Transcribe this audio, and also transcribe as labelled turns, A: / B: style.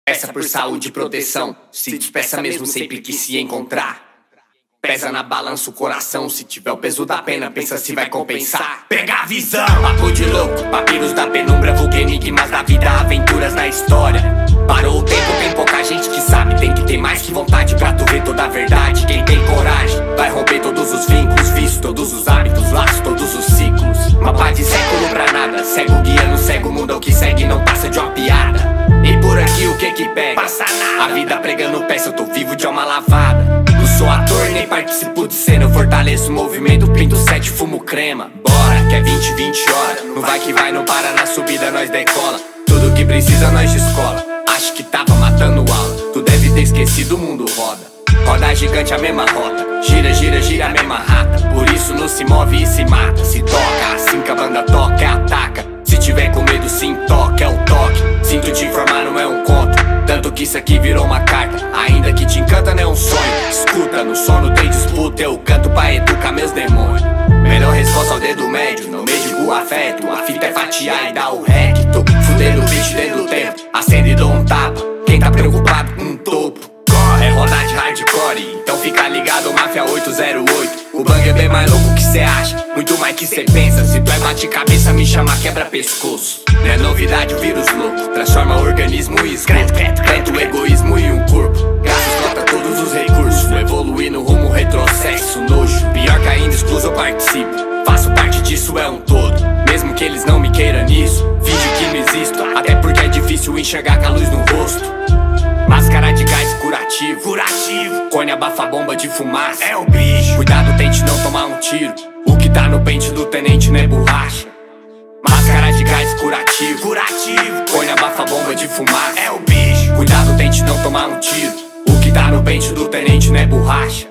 A: Peça por saúde e proteção, se despeça mesmo sempre que se encontrar. Pesa na balança o coração, se tiver o peso da pena, pensa se vai compensar. Pega a visão! Papo de louco, papiros da penumbra, vulgo enigmas da vida, aventuras na história. Parou o tempo, tem pouca gente que sabe, tem que ter mais que vontade pra tu ver toda a verdade. Quem tem coragem vai romper todos os vínculos, vícios, todos os hábitos, laços, todos os ciclos. Mapa de século pra nada, cego guiando, cego o mundo é o que segue, não passa de uma piada. E por aqui o que pega? Passa nada. A vida pregando peça, eu tô vivo de alma lavada. Não sou ator, nem participo de cena, eu fortaleço o movimento, pinto 7, fumo crema. Bora, que é 20 horas, não vai que vai, não para na subida, nós decola. Tudo que precisa nós de escola, acho que tava matando aula. Tu deve ter esquecido, o mundo roda. Roda gigante a mesma rota, gira, gira, gira a mesma rata. Por isso não se move e se mata. Se toca, assim que a banda toca, ataca. Se tiver com medo sim, toca, é o toque. Sinto te informar, não é um conto. Tanto que isso aqui virou uma carta, ainda que te encanta não é um sonho. Escuta, no sono tem disputa, eu canto pra educar meus demônios. Melhor resposta ao dedo médio, não medigo o afeto. A fita é fatiar e dar o rec. Tô fudendo o bicho dentro do tempo, acende e dou um tapa. Quem tá preocupado com um topo é rodar de hardcore, então fica ligado, Máfia 808. O bang é bem mais louco que cê acha, muito mais que cê pensa. Se tu é bate-cabeça, me chama quebra-pescoço. Não é novidade o vírus louco, transforma o organismo em esgoto. Crento o egoísmo em um corpo, gasta esgota todos os recursos. Evoluir no rumo retrocesso, nojo. Pior que ainda excluso eu participo, faço parte disso, é um todo. Mesmo que eles não me queiram nisso, finge que não existo. Até porque é difícil enxergar com a luz no rosto. Máscara de gás curativo, cone abafa bomba de fumaça, é o bicho. Cuidado, tente não tomar um tiro, o que tá no pente do tenente não é borracha. Máscara de gás curativo, cone abafa bomba de fumaça, é o bicho. Cuidado, tente não tomar um tiro, o que tá no pente do tenente não é borracha.